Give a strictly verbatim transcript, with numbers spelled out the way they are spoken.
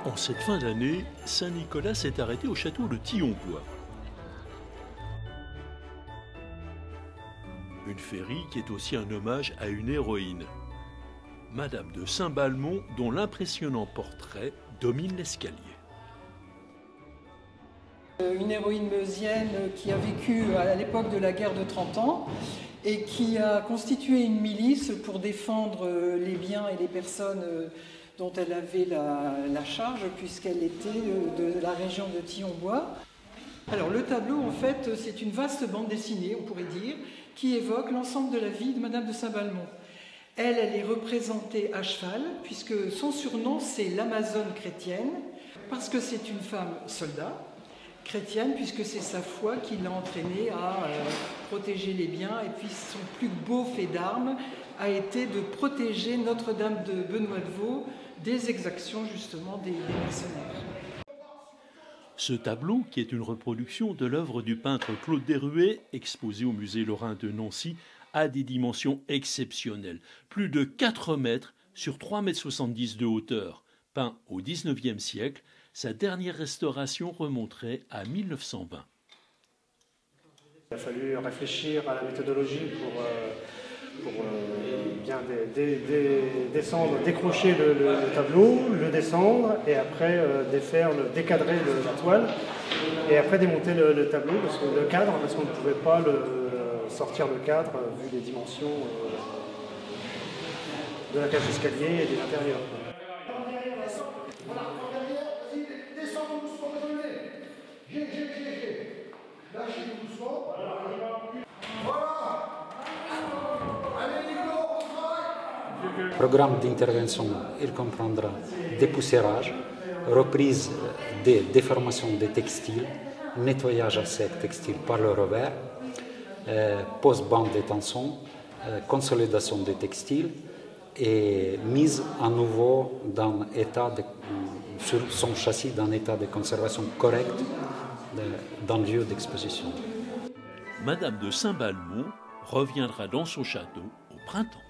En cette fin d'année, Saint-Nicolas s'est arrêté au château de Thionbois. Une féerie qui est aussi un hommage à une héroïne, Madame de Saint-Balmont, dont l'impressionnant portrait domine l'escalier. Une héroïne meusienne qui a vécu à l'époque de la guerre de trente ans et qui a constitué une milice pour défendre les biens et les personnes dont elle avait la, la charge, puisqu'elle était de la région de Thionbois. Alors le tableau, en fait, c'est une vaste bande dessinée, on pourrait dire, qui évoque l'ensemble de la vie de Madame de Saint-Balmont. Elle, elle est représentée à cheval, puisque son surnom, c'est l'Amazone chrétienne, parce que c'est une femme soldat, chrétienne, puisque c'est sa foi qui l'a entraînée à euh, protéger les biens, et puis son plus beau fait d'armes a été de protéger Notre-Dame de Benoît de Vaux des exactions justement des, des mercenaires. Ce tableau, qui est une reproduction de l'œuvre du peintre Claude Deruet, exposé au musée Lorrain de Nancy, a des dimensions exceptionnelles. Plus de quatre mètres sur trois mètres soixante-dix de hauteur. Peint au dix-neuvième siècle, sa dernière restauration remonterait à mille neuf cent vingt. Il a fallu réfléchir à la méthodologie pour, euh, pour euh, bien dé, dé, dé, descendre, décrocher le, le, le tableau, le descendre et après euh, défaire, le, décadrer le, la toile et après démonter le, le tableau, parce que le cadre, parce qu'on ne pouvait pas le, sortir le cadre euh, vu les dimensions euh, de la cage d'escalier et de l'intérieur. Le programme d'intervention, il comprendra dépoussiérage, reprise des déformations des textiles, nettoyage à sec textile par le revers, euh, post-bande de tension, euh, consolidation des textiles et mise à nouveau dans état de, sur son châssis dans un état de conservation correct de, dans le lieu d'exposition. Madame de Saint-Balmont reviendra dans son château au printemps.